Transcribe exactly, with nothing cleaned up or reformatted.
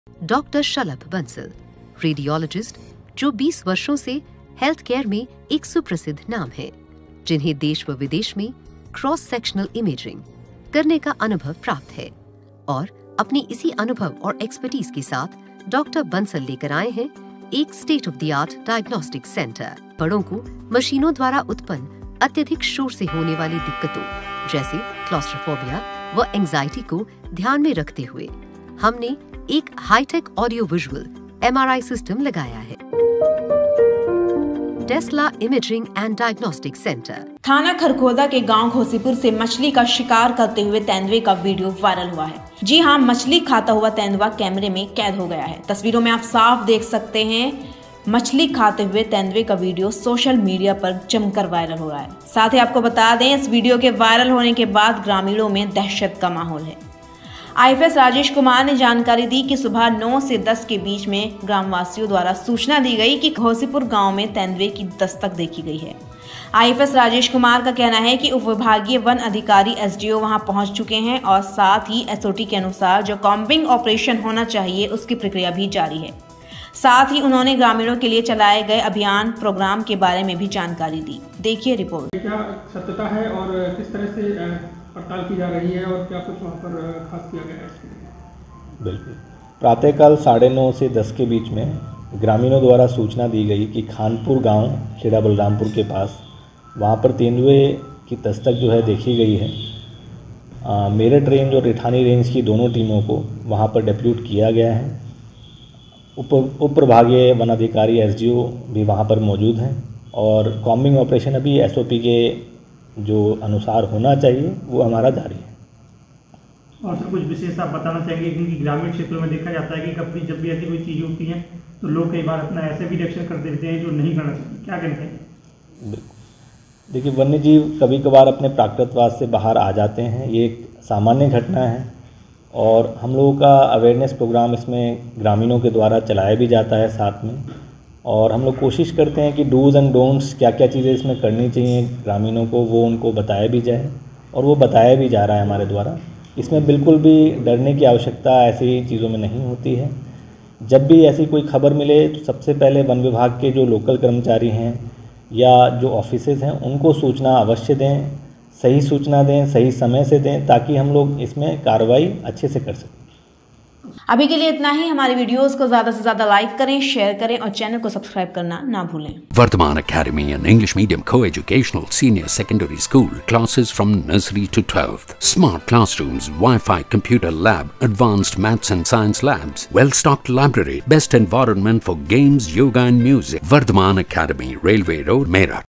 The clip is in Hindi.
डॉक्टर शलभ बंसल, रेडियोलॉजिस्ट जो बीस वर्षों से हेल्थ केयर में एक सुप्रसिद्ध नाम है, जिन्हें देश व विदेश में क्रॉस सेक्शनल इमेजिंग करने का अनुभव प्राप्त है। और अपनी इसी अनुभव और एक्सपर्टीज के साथ डॉक्टर बंसल लेकर आए हैं एक state of the art diagnostic centre. बड़ों को मशीनों द्वारा उत्पन्न अत्यधिक शोर से होने वाली दिक्कतों जैसे क्लॉस्ट्रोफोबिया व एंजाइटी को ध्यान में रखते हुए हमने एक hitech audio visual M R I system लगाया है। Tesla imaging and diagnostic centre. थाना खरखोदा के गांव घोसीपुर से मछली का शिकार करते हुए तेंदुए का वीडियो वायरल हुआ है। जी हां, मछली खाता हुआ तेंदुआ कैमरे में कैद हो गया है। तस्वीरों में आप साफ देख सकते हैं मछली खाते हुए तेंदुए का वीडियो सोशल मीडिया पर जमकर वायरल हो रहा है। साथ ही आपको बता दें, इस वीडियो के वायरल होने के बाद ग्रामीणों में दहशत का माहौल है। I F S Rajesh Kumar ने जानकारी दी कि सुबह नौ से दस के बीच में ग्रामवासियों द्वारा सूचना दी गई कि घोसीपुर गांव में तेंदुए की दस्तक देखी गई है। I F S Rajesh Kumar का कहना है कि उपविभागीय वन अधिकारी एस डी ओ वहां पहुंच चुके हैं और साथ ही एस ओ टी के अनुसार जो कॉम्बिंग ऑपरेशन होना चाहिए उसकी प्रक्रिया भी जारी है। साथ ही उन्होंने ग्रामीणों के लिए चलाए गए अभियान प्रोग्राम के बारे में भी जानकारी दी। देखिए रिपोर्ट। क्या सत्यता है और किस तरह से पड़ताल की जा रही है और क्या कुछ वहाँ पर खास किया गया है? बिल्कुल, प्रातःकाल साढ़े नौ से दस के बीच में ग्रामीणों द्वारा सूचना दी गई कि खानपुर गांव खेड़ा बलरामपुर के पास वहाँ पर तेंदुए की दस्तक जो है देखी गई है। आ, मेरठ रेंज और रिठानी रेंज की दोनों टीमों को वहाँ पर डिप्यूट किया गया है। उप उप प्रभागीय वन अधिकारी एस डी ओ भी वहाँ पर मौजूद हैं और कॉम्बिंग ऑपरेशन अभी एस ओ पी के जो अनुसार होना चाहिए वो हमारा जारी है। और सर कुछ विशेष आप बताना चाहेंगे, क्योंकि ग्रामीण क्षेत्रों में देखा जाता है कि कभी जब भी ऐसी कोई चीज़ होती है तो लोग कई बार अपना ऐसे भी रिएक्शन कर देते हैं जो नहीं करना चाहिए, क्या कहते हैं? बिल्कुल, देखिए वन्य जीव कभी कभार अपने प्राकृतवास से बाहर आ जाते हैं, ये एक सामान्य घटना है और हम लोगों का अवेयरनेस प्रोग्राम इसमें ग्रामीणों के द्वारा चलाया भी जाता है साथ में। और हम लोग कोशिश करते हैं कि डूज़ एंड डोंट्स क्या क्या चीज़ें इसमें करनी चाहिए ग्रामीणों को, वो उनको बताया भी जाए और वो बताया भी जा रहा है हमारे द्वारा। इसमें बिल्कुल भी डरने की आवश्यकता ऐसी चीज़ों में नहीं होती है। जब भी ऐसी कोई खबर मिले तो सबसे पहले वन विभाग के जो लोकल कर्मचारी हैं या जो ऑफिसेज हैं उनको सूचना अवश्य दें, सही सूचना दें, सही समय से दें, ताकि हम लोग इसमें कार्रवाई अच्छे से कर सकें। अभी के लिए इतना ही। हमारी वीडियोस को ज्यादा से ज्यादा लाइक करें, शेयर करें और चैनल को सब्सक्राइब करना ना भूलें। Vardhaman Academy, an English medium co-educational senior secondary school, classes from nursery to twelfth, smart classrooms, Wi-Fi computer lab, advanced maths and science labs, well-stocked library, best environment for games, yoga and music. Vardhaman Academy, Railway Road, Meerut.